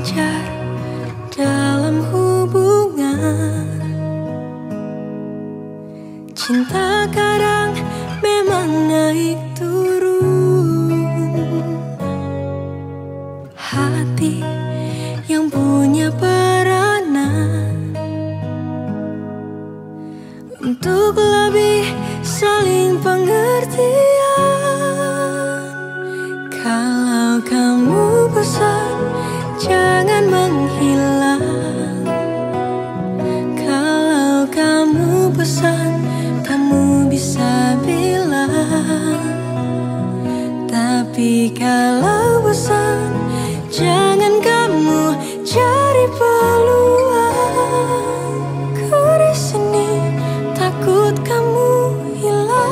wajar dalam hubungan. Cinta kadang memang naik turun. Hati yang punya peranan untuk lebih saling pengertian. Kalau kamu bosan, jangan menghilang. Kalau kamu bosan, kamu bisa bilang. Tapi kalau bosan, jangan kamu cari peluang. Ku di sini takut kamu hilang.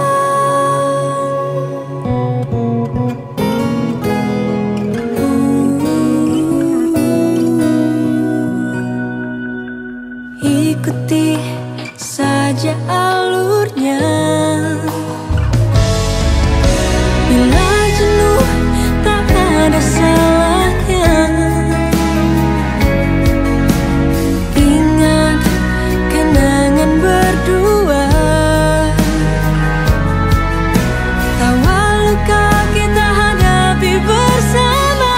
Ikuti saja alurnya. Bila jenuh tak ada salahnya. Ingat kenangan berdua. Tawa luka kita hadapi bersama.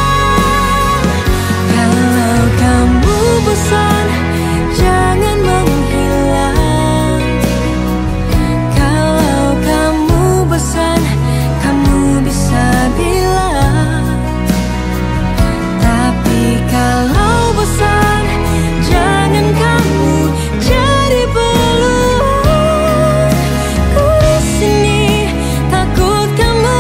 Kalau kamu bosan, jangan menghilang. Kalau kamu bosan, kamu bisa bilang. Tapi kalau bosan, jangan kamu cari peluang. Ku di sini takut kamu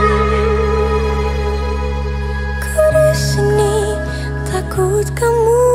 takut kamu